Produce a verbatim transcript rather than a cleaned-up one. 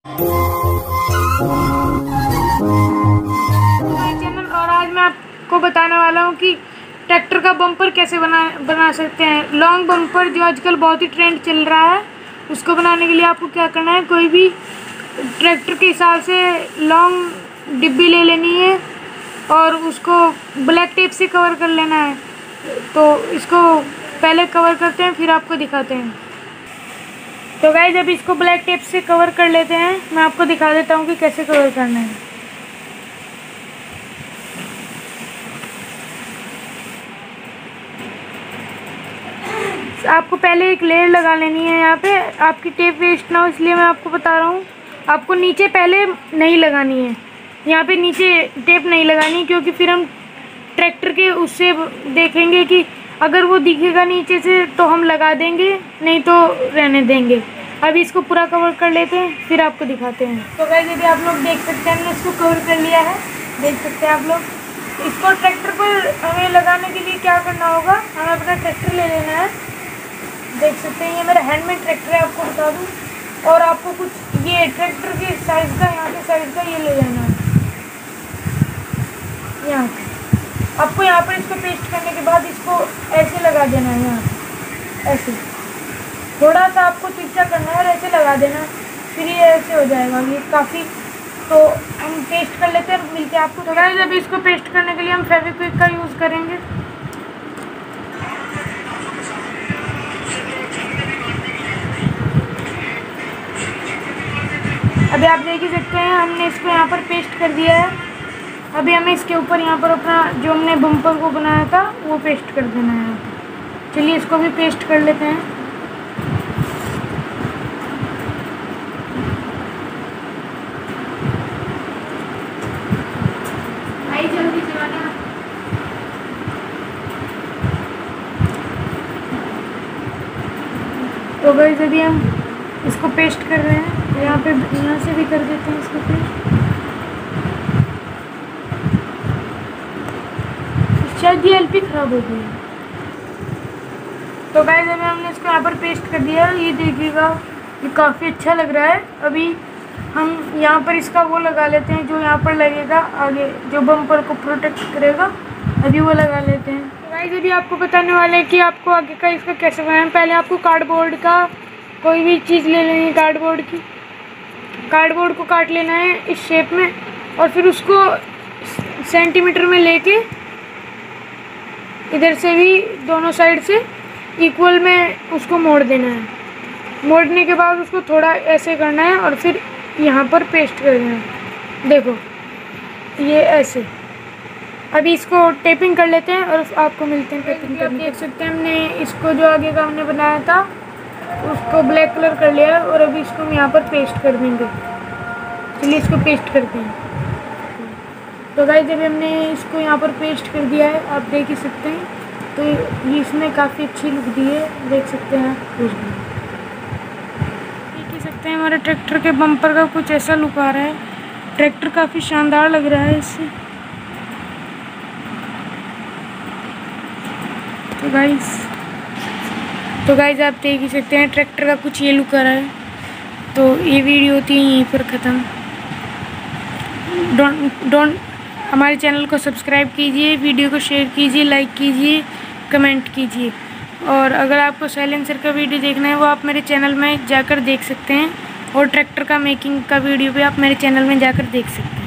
Channel और आज मैं आपको बताने वाला हूँ कि ट्रैक्टर का बम्पर कैसे बना बना सकते हैं। लॉन्ग बम्पर जो आजकल बहुत ही ट्रेंड चल रहा है, उसको बनाने के लिए आपको क्या करना है, कोई भी ट्रैक्टर के हिसाब से लॉन्ग डिब्बी ले लेनी है और उसको ब्लैक टेप से कवर कर लेना है। तो इसको पहले कवर करते हैं, फिर आपको दिखाते हैं। तो गाइस जब इसको ब्लैक टेप से कवर कर लेते हैं, मैं आपको दिखा देता हूँ कि कैसे कवर करना है। आपको पहले एक लेयर लगा लेनी है। यहाँ पे आपकी टेप वेस्ट ना हो इसलिए मैं आपको बता रहा हूँ। आपको नीचे पहले नहीं लगानी है, यहाँ पे नीचे टेप नहीं लगानी, क्योंकि फिर हम ट्रैक्टर के उससे देखेंगे कि अगर वो दिखेगा नीचे से तो हम लगा देंगे, नहीं तो रहने देंगे। अभी इसको पूरा कवर कर लेते हैं, फिर आपको दिखाते हैं। तो गाइस यदि आप लोग देख सकते हैं, हमने इसको कवर कर लिया है, देख सकते हैं आप लोग। इसको ट्रैक्टर पर हमें लगाने के लिए क्या करना होगा, हमें अपना ट्रैक्टर ले लेना है। देख सकते हैं ये मेरा हैंडमेड ट्रैक्टर है, आपको बता दूँ। और आपको कुछ ये ट्रैक्टर के साइज़ का, यहाँ के साइज़ का ये ले लेना है। यहाँ पे आपको यहाँ पर इसको पेस्ट करने के बाद इसको ऐसे लगा देना है, यहाँ ऐसे थोड़ा सा आपको तिरछा करना है और ऐसे लगा देना, फिर ये ऐसे हो जाएगा ये काफ़ी। तो हम पेस्ट कर लेते हैं और मिलते हैं आपको। तो गाइस अभी इसको पेस्ट करने के लिए हम फेविक्विक का यूज़ करेंगे। अभी आप देख ही सकते हैं हमने इसको यहाँ पर पेस्ट कर दिया है। अभी हमें इसके ऊपर यहाँ पर अपना जो हमने बम्पर को बनाया था वो पेस्ट कर देना है। चलिए इसको भी पेस्ट कर लेते हैं। आई जल्दी चलाना। तो गाइस अभी हम इसको पेस्ट कर रहे हैं, यहाँ पे यहाँ से भी कर देते हैं इसको पेस्ट। शायद ये एलपी ख़राब हो गई है। तो गाइस अभी हमने इसको यहाँ पर पेस्ट कर दिया। ये देखिएगा ये काफ़ी अच्छा लग रहा है। अभी हम यहाँ पर इसका वो लगा लेते हैं जो यहाँ पर लगेगा आगे, जो बम्पर को प्रोटेक्ट करेगा, अभी वो लगा लेते हैं। तो गाइस अभी आपको बताने वाले हैं कि आपको आगे का इसका कैसे बनाना है। पहले आपको कार्डबोर्ड का कोई भी चीज़ ले लेनी है, कार्डबोर्ड की कार्डबोर्ड को काट लेना है इस शेप में, और फिर उसको सेंटीमीटर में लेके इधर से भी दोनों साइड से इक्वल में उसको मोड़ देना है। मोड़ने के बाद उसको थोड़ा ऐसे करना है और फिर यहाँ पर पेस्ट कर देना है। देखो ये ऐसे। अभी इसको टेपिंग कर लेते हैं और आपको मिलते हैं टेपिंग करके। आप देख सकते हैं हमने इसको जो आगे का हमने बनाया था उसको ब्लैक कलर कर लिया है और अभी इसको हम यहाँ पर पेस्ट कर देंगे। चलिए इसको पेस्ट करते हैं। तो गाइस जब हमने इसको यहाँ पर पेस्ट कर दिया है, आप देख ही सकते हैं, तो ये इसमें काफ़ी अच्छी लुक दी है, देख सकते हैं आप। देख ही सकते हैं हमारे ट्रैक्टर के बम्पर का कुछ ऐसा लुक आ रहा है। ट्रैक्टर काफ़ी शानदार लग रहा है इससे। तो गाइस तो गाइस आप देख ही सकते हैं ट्रैक्टर का कुछ ये लुक आ रहा है। तो ये वीडियो होती है यहीं पर ख़त्म। डोंट डोंट हमारे चैनल को सब्सक्राइब कीजिए, वीडियो को शेयर कीजिए, लाइक कीजिए, कमेंट कीजिए। और अगर आपको साइलेंसर का वीडियो देखना है वो आप मेरे चैनल में जाकर देख सकते हैं, और ट्रैक्टर का मेकिंग का वीडियो भी आप मेरे चैनल में जाकर देख सकते हैं।